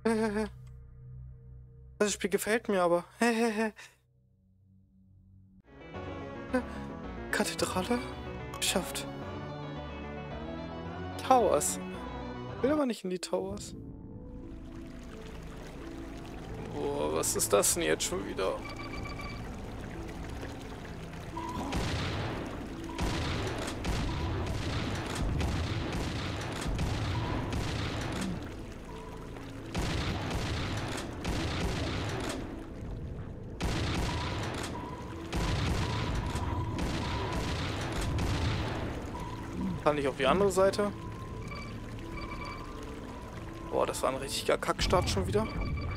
Das Spiel gefällt mir aber. Kathedrale? Geschafft. Towers. Will aber nicht in die Towers. Boah, was ist das denn jetzt schon wieder? Kann ich auf die andere Seite? Boah, das war ein richtiger Kackstart schon wieder.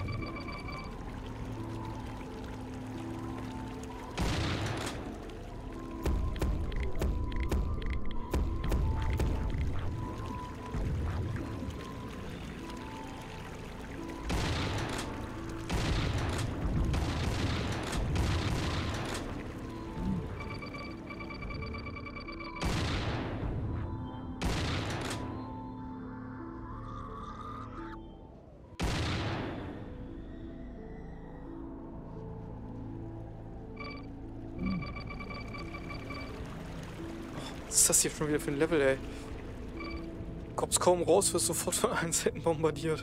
Was ist das hier schon wieder für ein Level, ey? Kommst kaum raus, wirst sofort von allen Seiten bombardiert.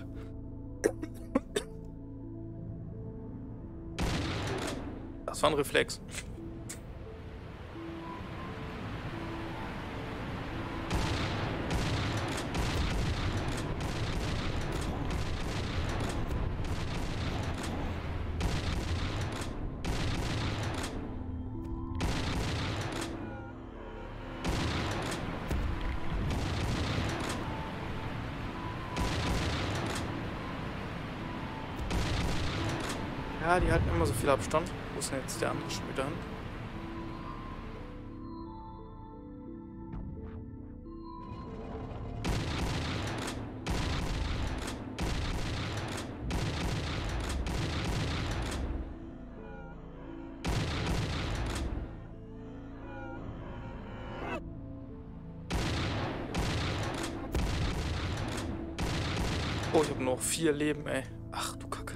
Das war ein Reflex. Ja, die halten immer so viel Abstand. Wo ist denn jetzt der andere schon wieder hin? Oh, ich habe noch 4 Leben, ey. Ach du Kacke.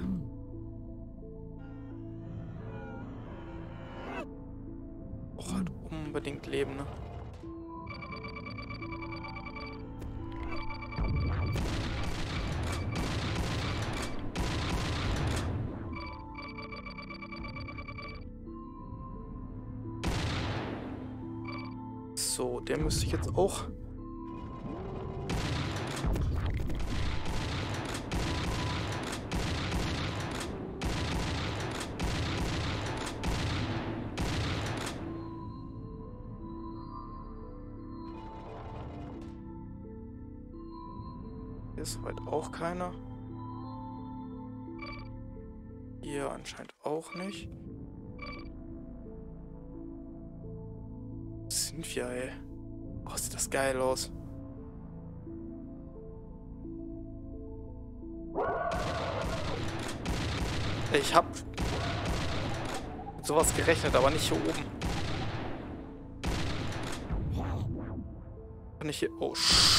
Auch halt unbedingt leben, ne? So, der müsste ich jetzt auch... Ist soweit auch keiner. Hier anscheinend auch nicht. Was sind wir, ey? Oh, sieht das geil aus. Ich hab mit sowas gerechnet, aber nicht hier oben. Kann ich hier... Oh,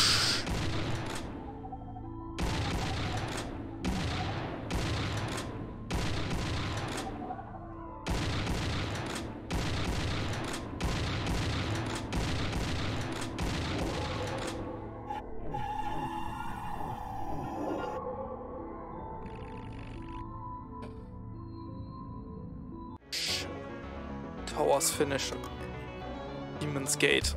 Towers Finish. Demon's Gate.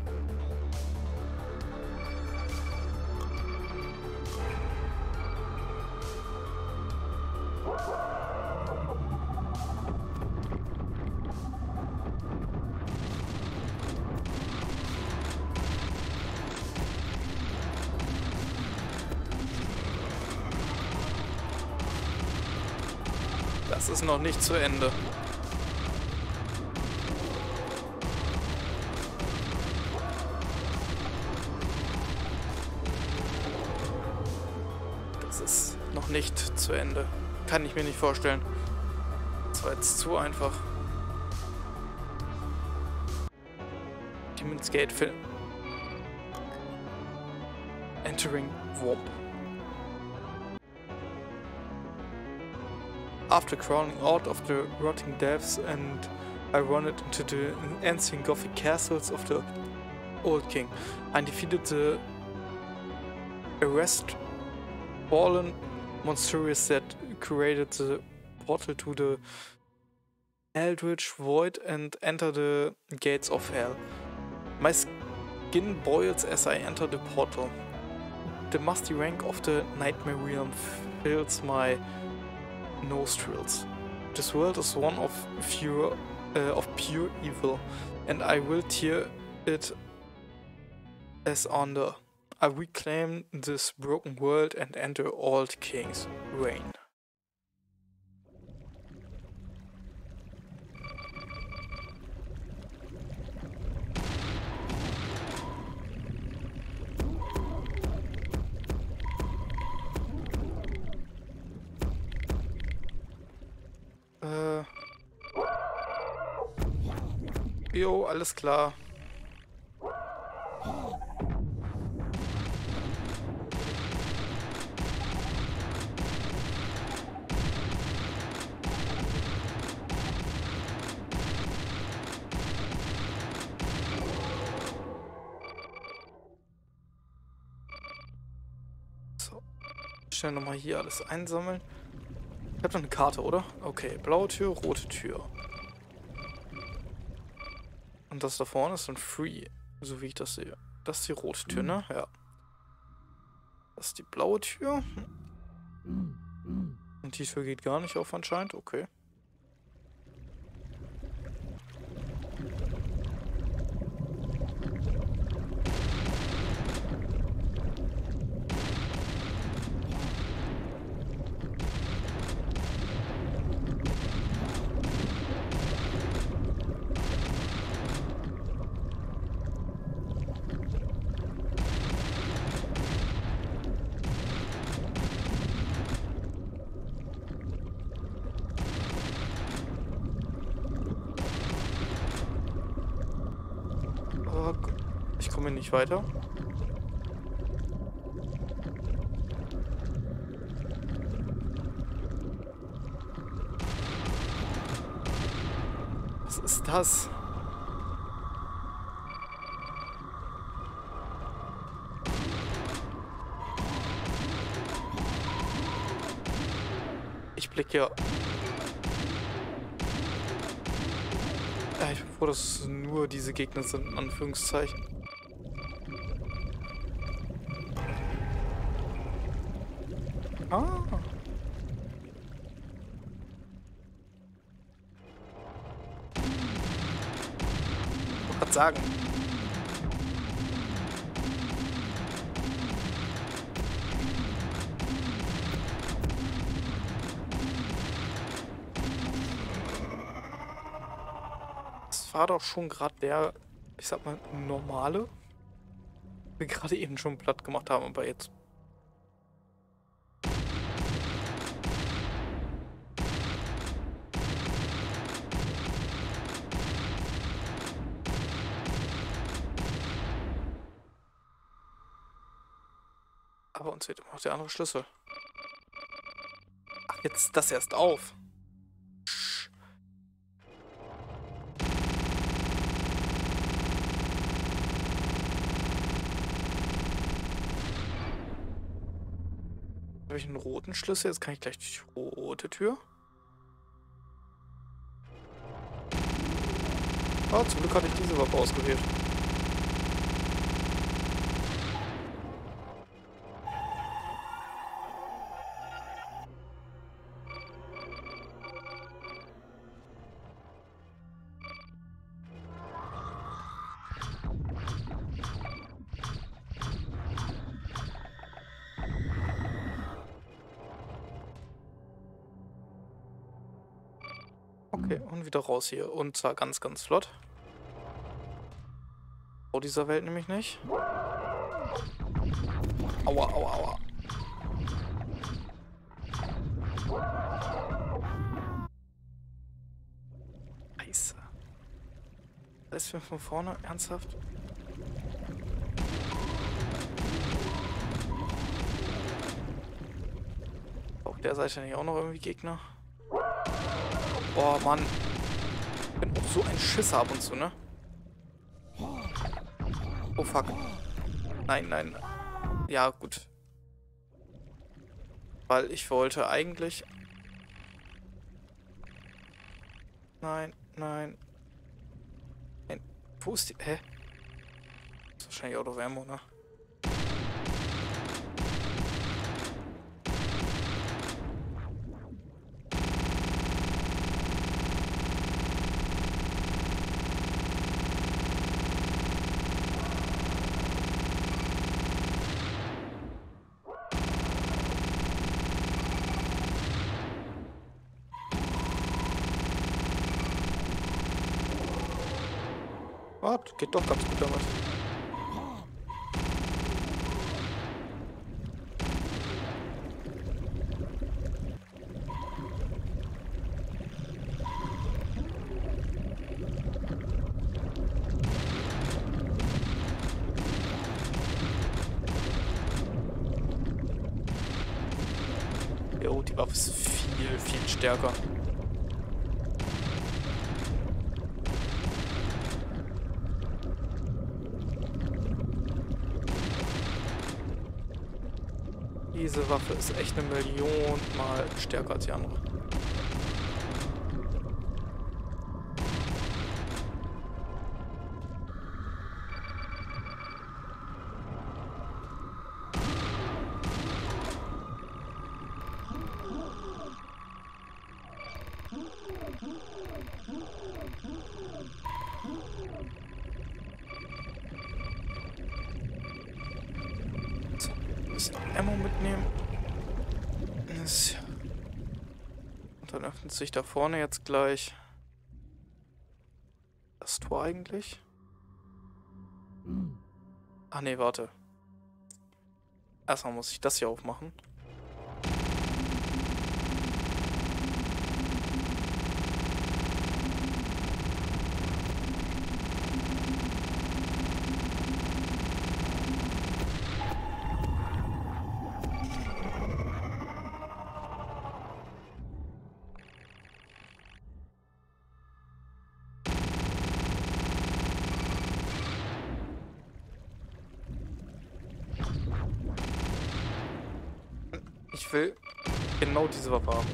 Das ist noch nicht zu Ende. Das ist noch nicht zu Ende. Kann ich mir nicht vorstellen. Das war jetzt zu einfach. Demon's Gate Film. Entering Warp. After crawling out of the rotting depths and I wandered into the ancient Gothic castles of the Old King. I defeated the arrest fallen monsters that created the portal to the Eldritch Void and enter the gates of hell. My skin boils as I enter the portal. The musty rank of the nightmare realm fills my nostrils. This world is one of pure evil, and I will tear it asunder. I reclaim this broken world and enter Old King's reign. Jo, alles klar. So. Schnell nochmal hier alles einsammeln. Ich hab noch eine Karte, oder? Okay, blaue Tür, rote Tür. Und das da vorne ist ein Free, so wie ich das sehe. Das ist die rote Tür, ne? Ja. Das ist die blaue Tür. Und die Tür geht gar nicht auf anscheinend, okay. Ich komme nicht weiter. Was ist das? Ich blicke ja. Ich bin froh, dass es nur diese Gegner sind, in Anführungszeichen. Ah. Ich wollte gerade sagen. Das war doch schon gerade der, ich sag mal, normale, den wir gerade eben schon platt gemacht haben, aber jetzt. Aber uns fehlt immer noch der andere Schlüssel. Ach, jetzt ist das erst auf. Habe ich einen roten Schlüssel? Jetzt kann ich gleich durch die rote Tür. Oh, zum Glück hatte ich diese Waffe ausgewählt. Okay, und wieder raus hier. Und zwar ganz, ganz flott. Vor dieser Welt nämlich nicht. Aua, aua, aua. Scheiße. Alles für von vorne? Ernsthaft? Auf der Seite nicht auch noch irgendwie Gegner? Oh Mann. Ich bin auch so ein Schisser ab und zu, ne? Oh fuck. Nein, nein. Ja, gut. Weil ich wollte eigentlich... Nein, nein. Nein. Wo ist die... Hä? Das ist wahrscheinlich Out of Ammo, ne? Ah, geht doch ganz gut damit. Jo, die Waffe ist viel, viel stärker. Diese Waffe ist echt 1.000.000 Mal stärker als die andere. So, ein bisschen Ammo mitnehmen. Und dann öffnet sich da vorne jetzt gleich das Tor eigentlich. Ach nee, warte. Erstmal muss ich das hier aufmachen. Ich will genau diese Waffe haben.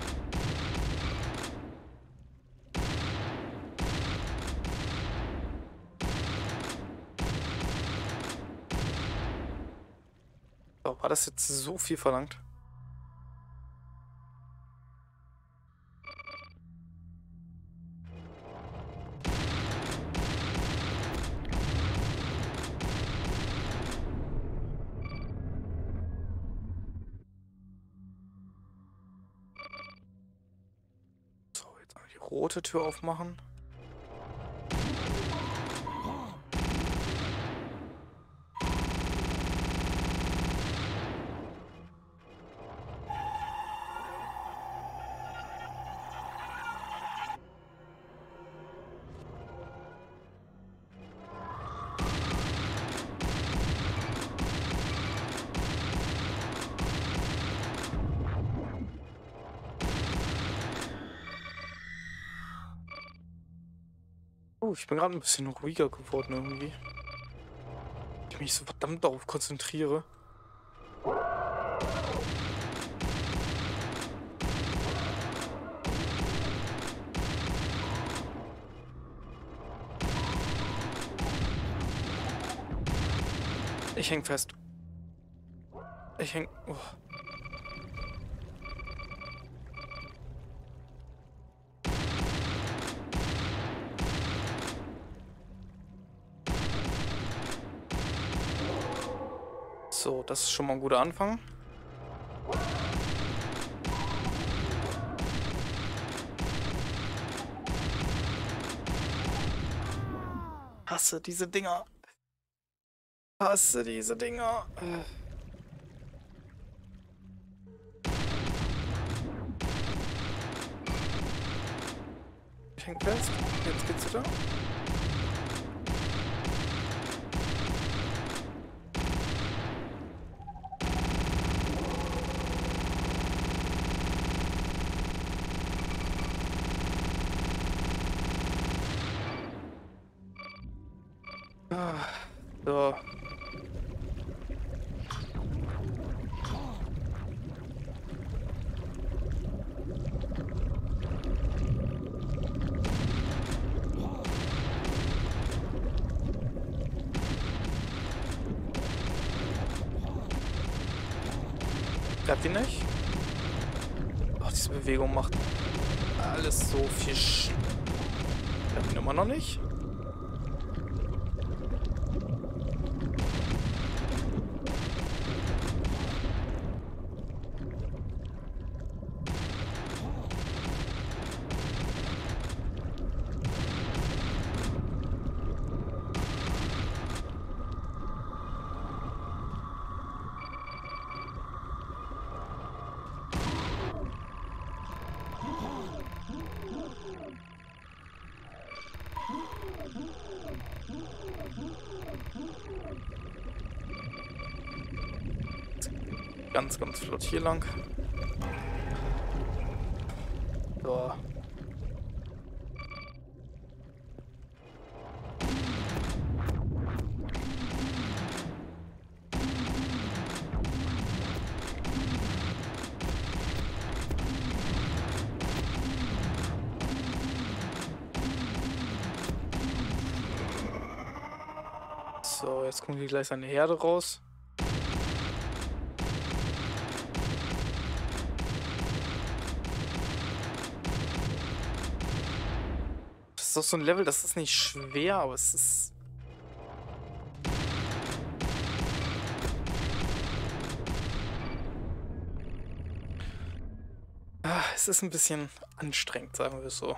So, war das jetzt so viel verlangt? So, jetzt mal die rote Tür aufmachen. Oh, ich bin gerade ein bisschen ruhiger geworden irgendwie. Ich mich so verdammt darauf konzentriere. Ich häng fest. Ich häng... Oh. So, das ist schon mal ein guter Anfang. Hasse diese Dinger. Hasse diese Dinger. Ich häng fest. Jetzt geht's wieder. Ah, so. Klappt die nicht? Oh, diese Bewegung macht alles so viel Klappt ihn immer noch nicht? Ganz, ganz flott hier lang. So. So, jetzt kommt hier gleich seine Herde raus. Das ist doch so ein Level, das ist nicht schwer, aber es ist... Es ist ein bisschen anstrengend, sagen wir es so.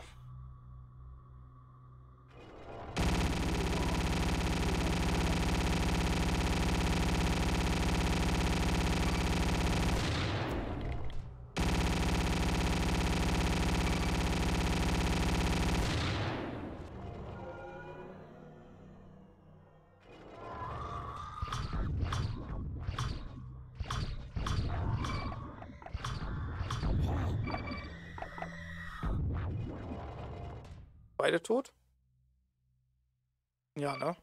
Beide tot? Ja, ne?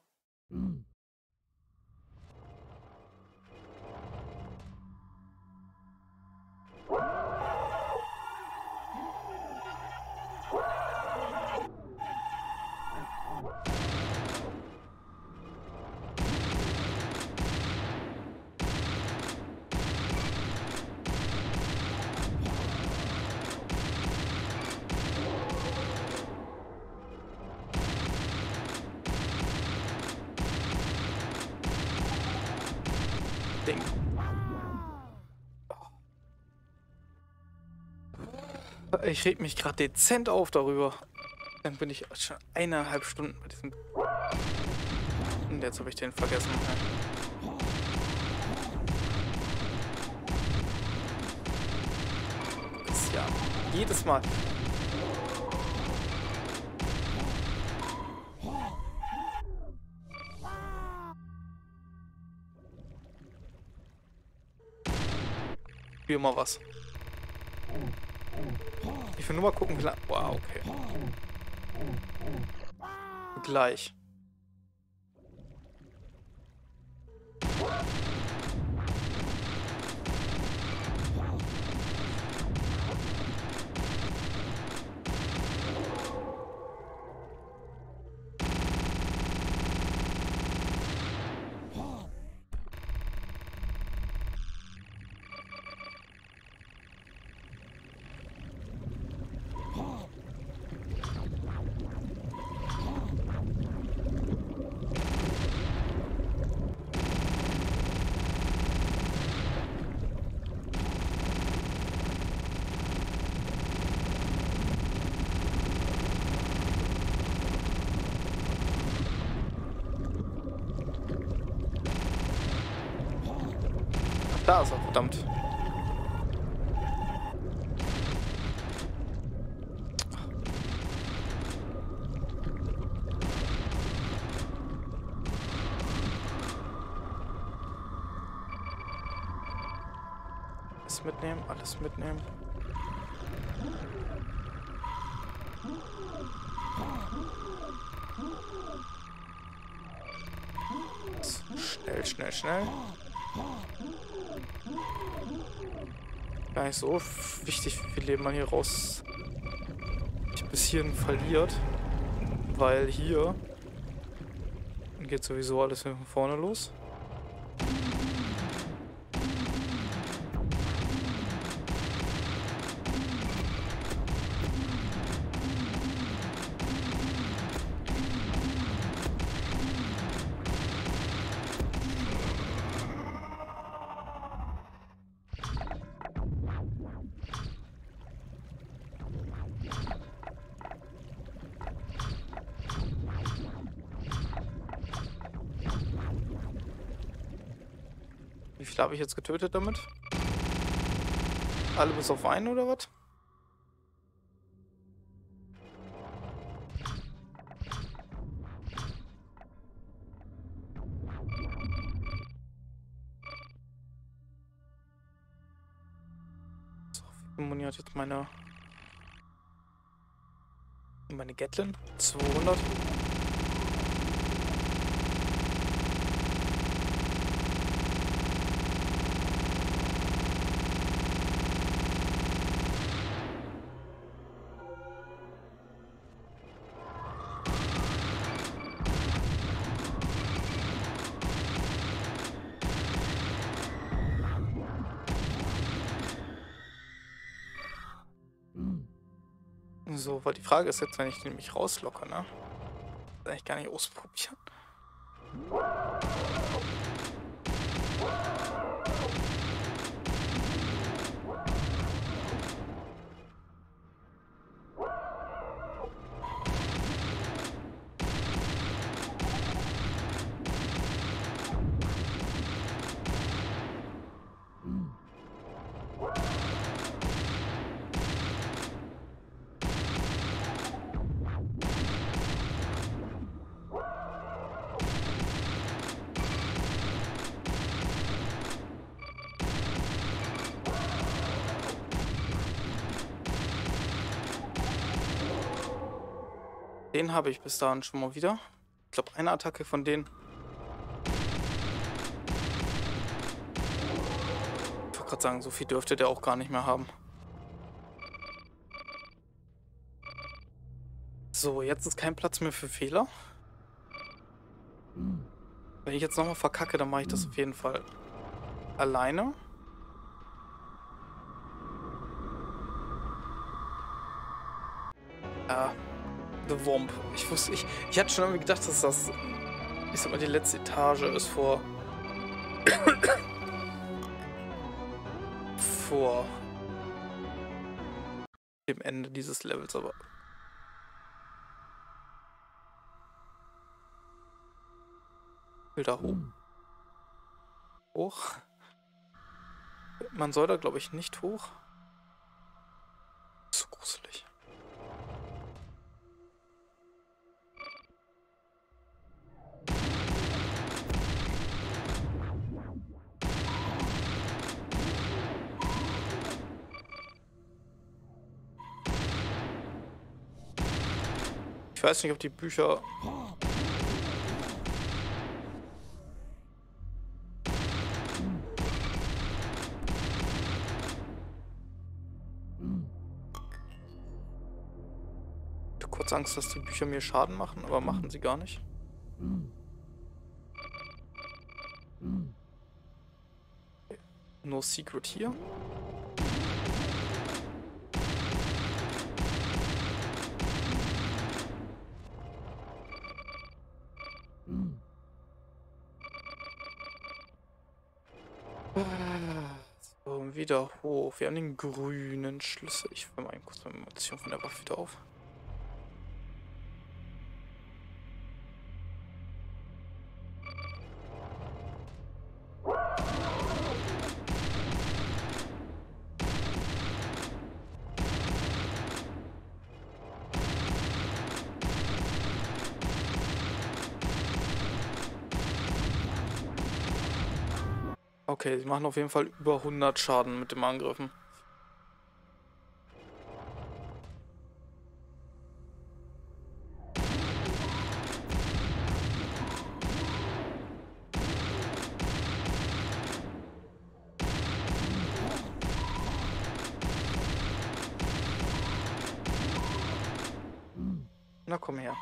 Ding. Ich reg mich gerade dezent auf darüber. Dann bin ich schon 1,5 Stunden bei diesem... Und jetzt habe ich den vergessen. Das ist ja jedes Mal... Wie immer was. Ich will nur mal gucken, wie lange... Wow, okay. Gleich. Da ist er, verdammt. Alles mitnehmen, alles mitnehmen. Schnell, schnell, schnell. Gar nicht so wichtig, wie viel Leben man hier raus bis hierhin verliert. Weil hier geht sowieso alles von vorne los. Wie viel habe ich jetzt getötet damit? Alle bis auf einen oder was? So, wie viel Muni hat jetzt meine Gatlin? 200. So, weil die Frage ist jetzt, wenn ich den mich rauslocke, ne? Das eigentlich gar nicht ausprobieren. Den habe ich bis dahin schon mal wieder. Ich glaube, eine Attacke von denen. Ich wollte gerade sagen, so viel dürfte der auch gar nicht mehr haben. So, jetzt ist kein Platz mehr für Fehler. Wenn ich jetzt nochmal verkacke, dann mache ich das auf jeden Fall alleine. The Womp. Ich hatte schon irgendwie gedacht, dass das, ich sag mal, die letzte Etage ist vor dem Ende dieses Levels, aber will da hoch. Man soll da, glaube ich, nicht hoch. So gruselig. Ich weiß nicht, ob die Bücher... Ich hatte kurz Angst, dass die Bücher mir Schaden machen, aber machen sie gar nicht. No Secret hier. So, wieder hoch. Wir haben den grünen Schlüssel. Ich will mal kurz meine Munition von der Waffe wieder auf. Okay, sie machen auf jeden Fall über 100 Schaden mit dem Angriffen. Na komm her.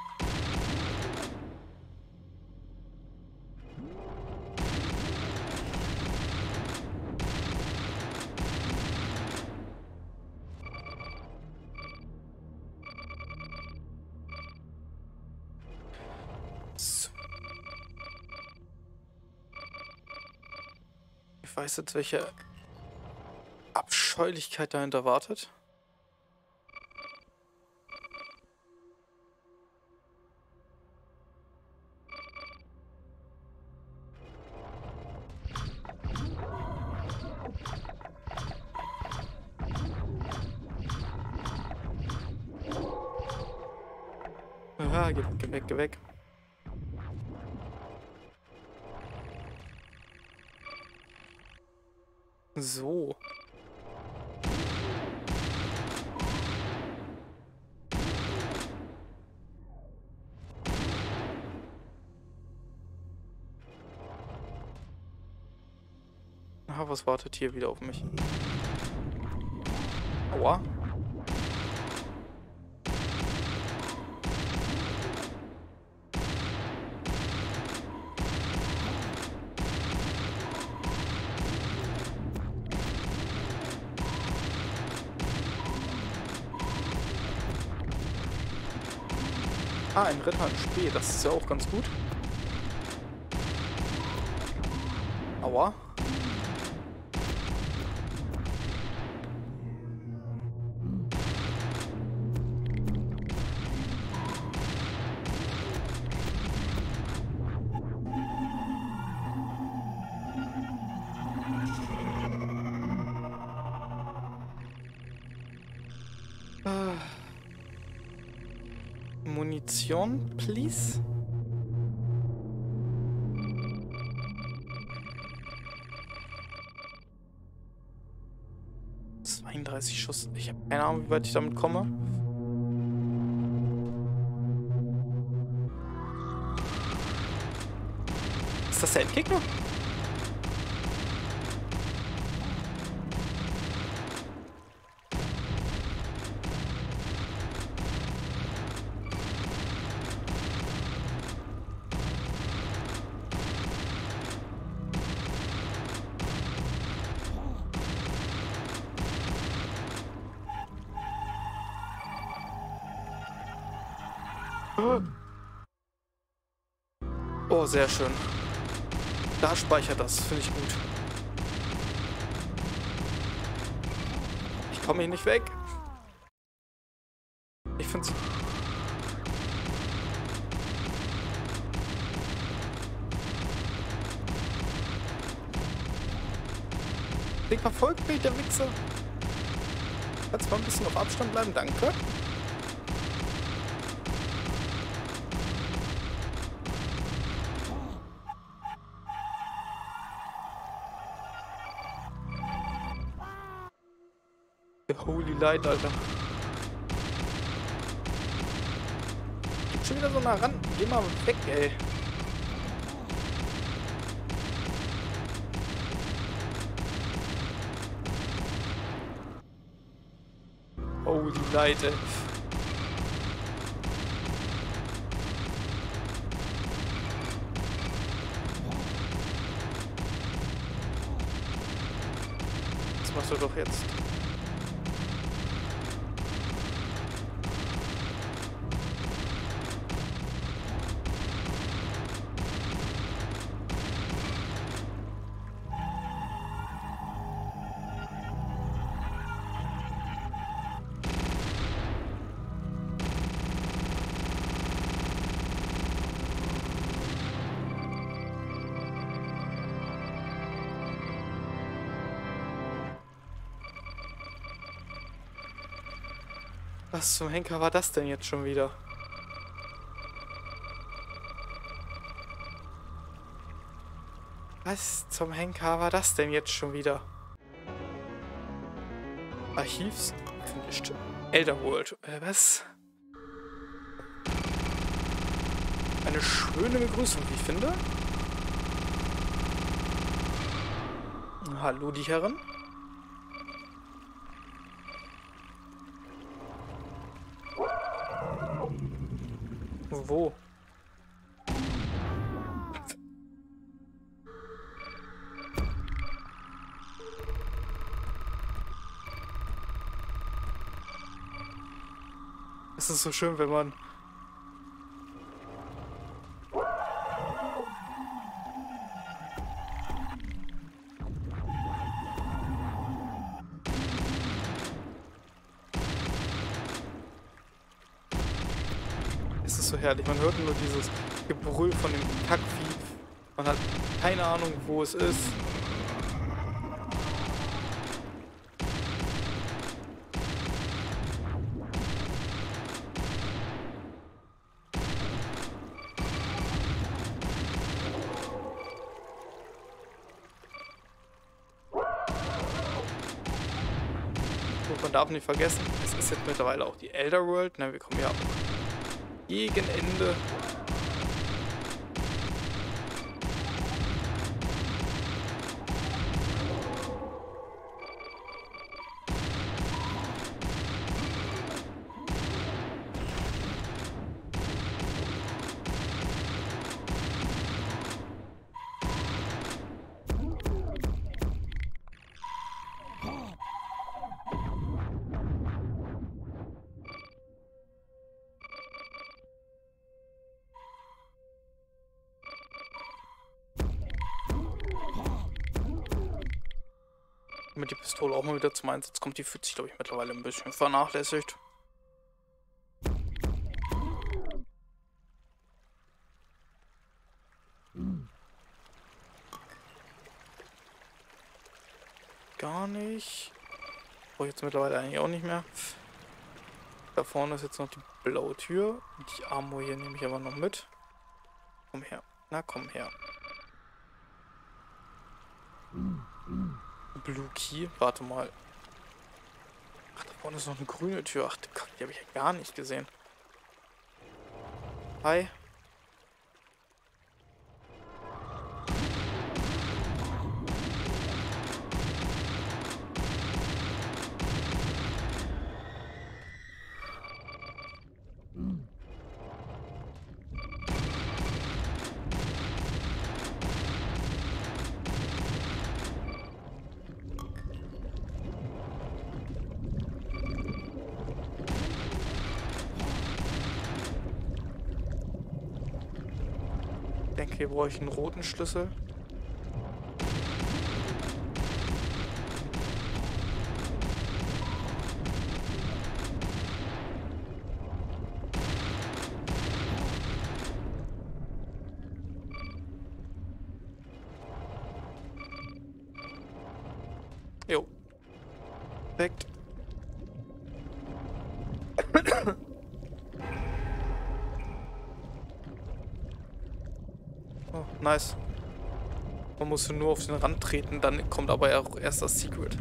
So. Ich weiß jetzt, welche Abscheulichkeit dahinter wartet. Ah, geh weg, geh weg, geh weg. So. Ah, was wartet hier wieder auf mich? Aua. Ah, ein Ritter in Spee, das ist ja auch ganz gut. Aua. Munition, please. Schuss. Ich habe keine Ahnung, wie weit ich damit komme. Ist das der Endgegner? Oh, sehr schön. Da speichert das, finde ich gut. Ich komme hier nicht weg. Ich finde es... Den verfolgt mich, der Wichser. Kannst mal ein bisschen auf Abstand bleiben, danke. Holy Light, Alter. Geht schon wieder so nah ran. Geh mal weg, ey. Holy Light, ey. Was machst du doch jetzt? Was zum Henker war das denn jetzt schon wieder? Was zum Henker war das denn jetzt schon wieder? Archivs finished. Elderworld. Was? Eine schöne Begrüßung, wie ich finde. Hallo, die Herren. Wo? Es ist so schön, wenn man es ist so herrlich. Man hört nur dieses Gebrüll von dem Kackvieh. Man hat keine Ahnung, wo es ist. Und man darf nicht vergessen, es ist jetzt mittlerweile auch die Elder World. Ne, wir kommen ja gegen Ende. Damit die Pistole auch mal wieder zum Einsatz kommt, die fühlt sich, glaube ich, mittlerweile ein bisschen vernachlässigt. Gar nicht. Brauche ich jetzt mittlerweile eigentlich auch nicht mehr. Da vorne ist jetzt noch die blaue Tür. Die Armor hier nehme ich aber noch mit. Komm her. Na, komm her. Blue Key. Warte mal. Ach, da vorne ist noch eine grüne Tür. Ach, die habe ich ja gar nicht gesehen. Hi. Ich denke, hier brauche ich einen roten Schlüssel. Jo. Perfekt. Oh, nice. Man muss nur auf den Rand treten, dann kommt aber auch erst das Secret.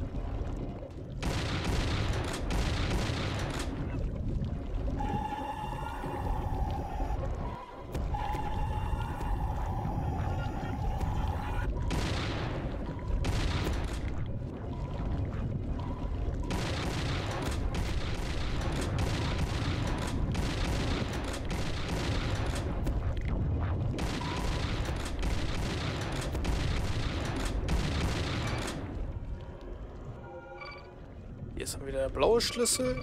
Hier ist dann wieder der blaue Schlüssel.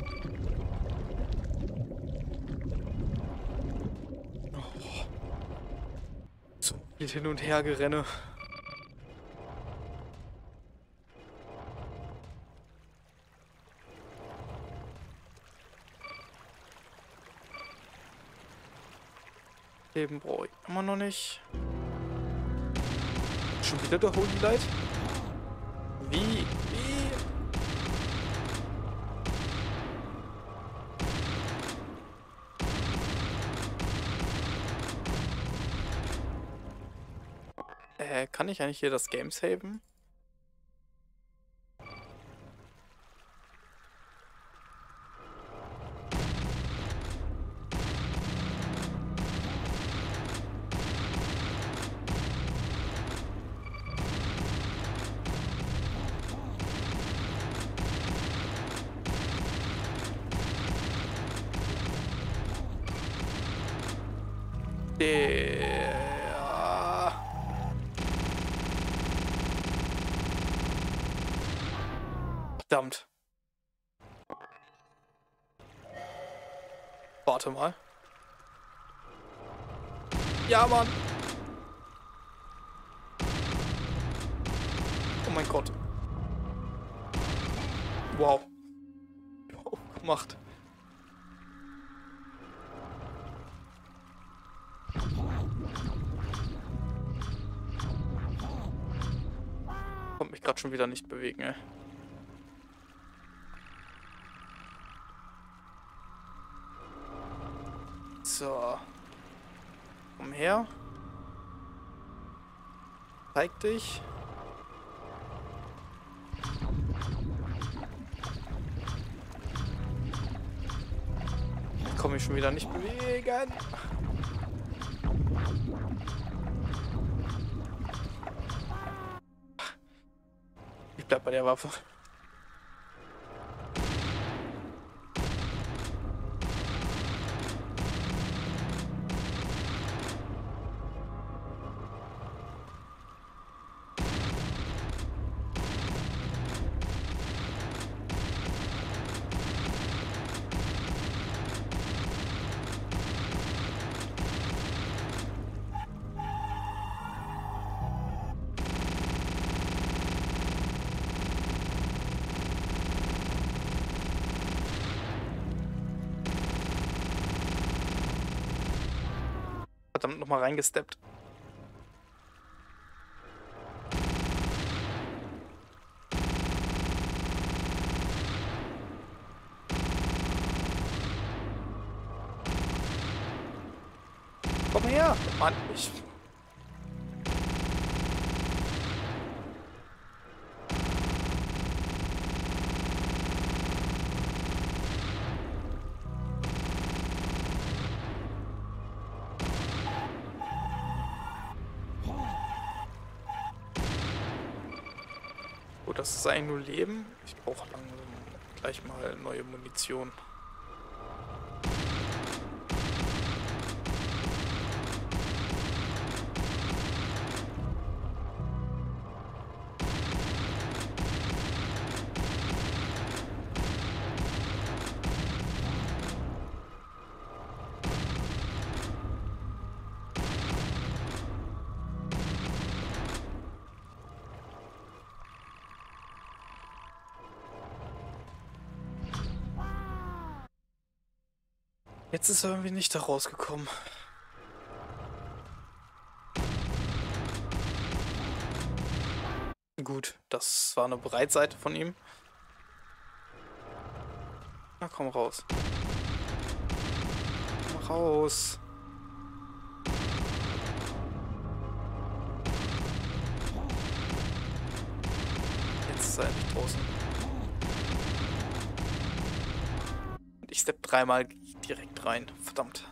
Oh. So viel hin und her gerenne. Leben brauche ich immer noch nicht. Schon wieder der Holy Light? Wie? Kann ich eigentlich hier das Game saven? Der... Verdammt. Warte mal. Ja, Mann. Oh mein Gott. Wow. Wow, gemacht. Konnte mich gerade schon wieder nicht bewegen, ey. So. Komm her. Zeig dich. Ich komme mich schon wieder nicht bewegen. Ich bleib bei der Waffe. Verdammt, nochmal reingesteppt. Komm her! Mann, ich... Gut, das ist eigentlich nur Leben. Ich brauche langsam gleich mal neue Munition. Jetzt ist er irgendwie nicht da rausgekommen. Gut, das war eine Breitseite von ihm. Na komm raus. Komm raus. Jetzt ist er endlich draußen. Und ich stepp dreimal direkt rein. Verdammt.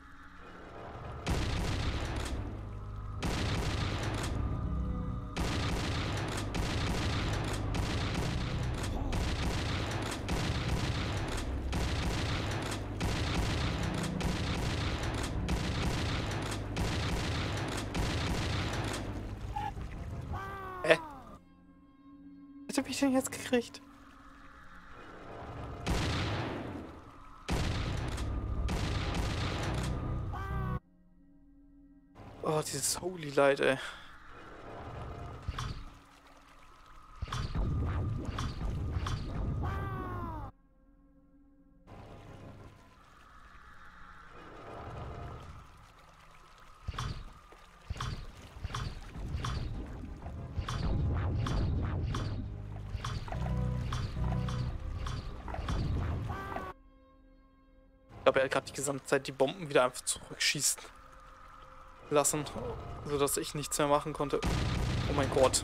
Was hab ich denn jetzt gekriegt? Oh, dieses Holy Light, ey. Ich glaube, er hat gerade die gesamte Zeit die Bomben wieder einfach zurückschießen lassen, sodass ich nichts mehr machen konnte. Oh mein Gott.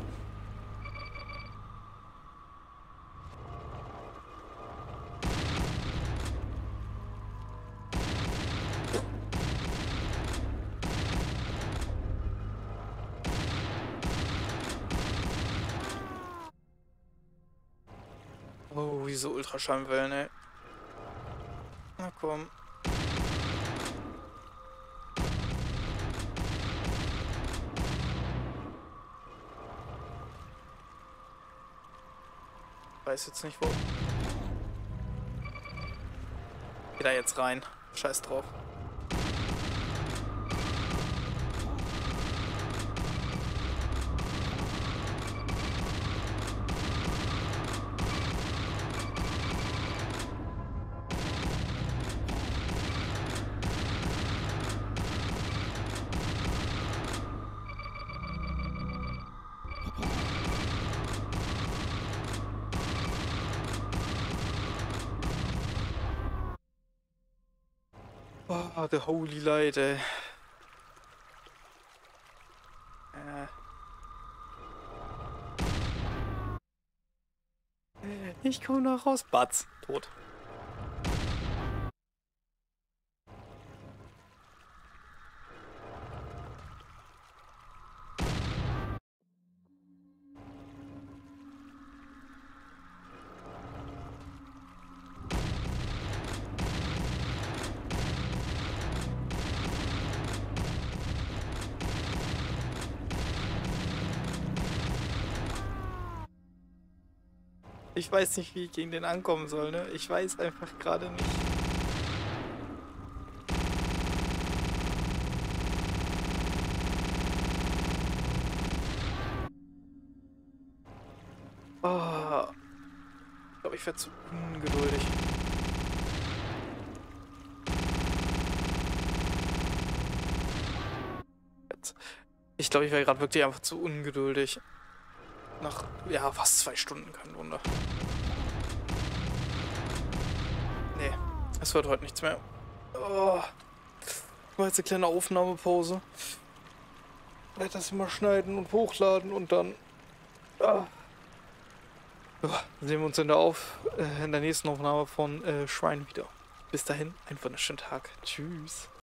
Oh, diese Ultraschallwellen, ey. Na komm. weiß jetzt nicht wo. Geh da jetzt rein. Scheiß drauf. Oh, the holy light, ey. Ich komme da raus. Batz. Tot. Ich weiß nicht, wie ich gegen den ankommen soll, ne? Ich weiß einfach gerade nicht. Oh. Ich glaube, ich werde zu ungeduldig. Ich glaube, ich wäre gerade wirklich einfach zu ungeduldig. Nach, ja, fast 2 Stunden, kein Wunder. Nee, es wird heute nichts mehr. Oh. Ich mache jetzt eine kleine Aufnahmepause. Werde das immer schneiden und hochladen und dann sehen wir uns in der nächsten Aufnahme von Shrine wieder. Bis dahin, einen wunderschönen Tag. Tschüss.